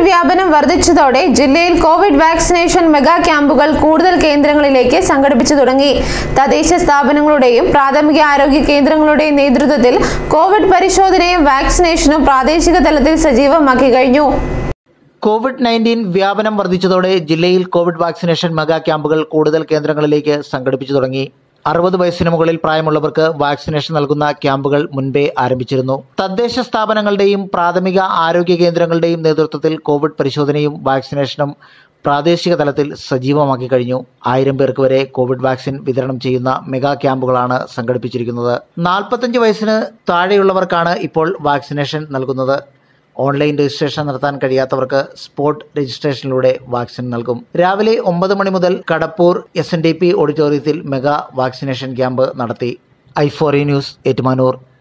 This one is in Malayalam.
കോവിഡ് വ്യാപനം വർദ്ധിച്ചതോടെ ജില്ലയിൽ കോവിഡ് വാക്സിനേഷൻ മെഗാ ക്യാമ്പുകൾ കൂടുതൽ കേന്ദ്രങ്ങളിലേക്ക് സംഘടിപ്പിച്ചു തുടങ്ങി. തദ്ദേശ സ്ഥാപനങ്ങളുടെയും പ്രാഥമിക ആരോഗ്യ കേന്ദ്രങ്ങളുടെയും നേതൃത്വത്തിൽ കോവിഡ് പരിശോധനയും വാക്സിനേഷനും പ്രാദേശിക തലത്തിൽ സജീവമാക്കി കഴിഞ്ഞു. കോവിഡ്-19 വ്യാപനം വർദ്ധിച്ചതോടെ ജില്ലയിൽ കോവിഡ് വാക്സിനേഷൻ മെഗാ ക്യാമ്പുകൾ കൂടുതൽ കേന്ദ്രങ്ങളിലേക്ക് സംഘടിപ്പിച്ചു തുടങ്ങി. 60 വയസ്സിന് മുകളിൽ പ്രായമുള്ളവർക്ക് വാക്സിനേഷൻ നൽകുന്ന ക്യാമ്പുകൾ മുൻപേ ആരംഭിച്ചിരുന്നു. തദ്ദേശ സ്ഥാപനങ്ങളുടെയും പ്രാഥമിക ആരോഗ്യ കേന്ദ്രങ്ങളുടെയും നേതൃത്വത്തിൽ കോവിഡ് പരിശോധനയും വാക്സിനേഷനും പ്രാദേശിക തലത്തിൽ സജീവമാക്കി കഴിഞ്ഞു. 1000 പേർക്ക് വരെ കോവിഡ് വാക്സിൻ വിതരണം ചെയ്യുന്ന മെഗാ ക്യാമ്പുകളാണ് സംഘടിപ്പിച്ചിരിക്കുന്നത്. 45 വയസ്സിന് താഴെയുള്ളവർക്കാണ് ഇപ്പോൾ വാക്സിനേഷൻ നൽകുന്നത്. ഓൺലൈൻ രജിസ്ട്രേഷൻ നടത്താൻ കഴിയാത്തവർക്ക് സ്പോട്ട് രജിസ്ട്രേഷനിലൂടെ വാക്സിൻ നൽകും. രാവിലെ 9 മണി മുതൽ കടപ്പൂർ SNDP ഓഡിറ്റോറിയത്തിൽ മെഗാ വാക്സിനേഷൻ ക്യാമ്പ് നടത്തി. i4e news, Ettumanoor.